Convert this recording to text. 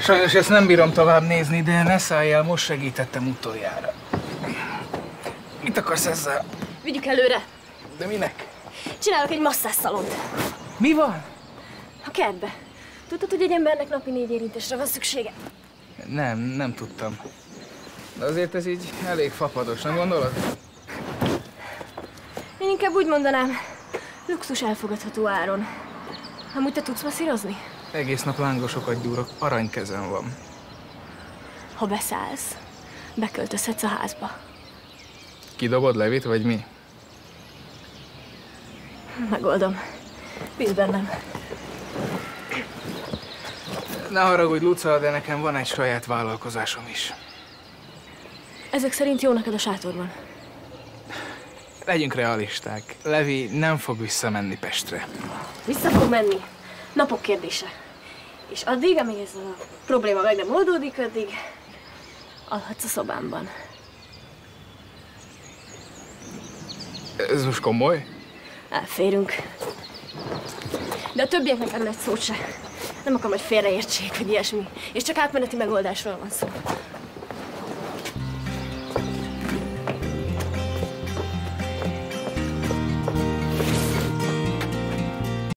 Sajnos ezt nem bírom tovább nézni, de ne szállj el, most segítettem utoljára. Mit akarsz ezzel? Vigyük előre. De minek? Csinálok egy masszásszalont. Mi van? A kertbe. Tudtad, hogy egy embernek napi 4 érintésre van szüksége? Nem tudtam. De azért ez így elég fapados, nem gondolod? Én inkább úgy mondanám, luxus elfogadható áron. Amúgy te tudsz masszírozni? Egész nap lángosokat gyúrok, aranykezem van. Ha beszállsz, beköltözhetsz a házba. Kidobod Levit, vagy mi? Megoldom. Bíz bennem. Ne haragudj, Luca, de nekem van egy saját vállalkozásom is. Ezek szerint jó neked a sátorban. Legyünk realisták. Levi nem fog visszamenni Pestre. Vissza fog menni. Napok kérdése. És addig, amíg ez a probléma meg nem oldódik, addig alhatsz a szobámban. Ez most komoly? Elférünk. De a többieknek erről egy szót se. Nem akarom, hogy félreértsék, vagy ilyesmi. És csak átmeneti megoldásról van szó.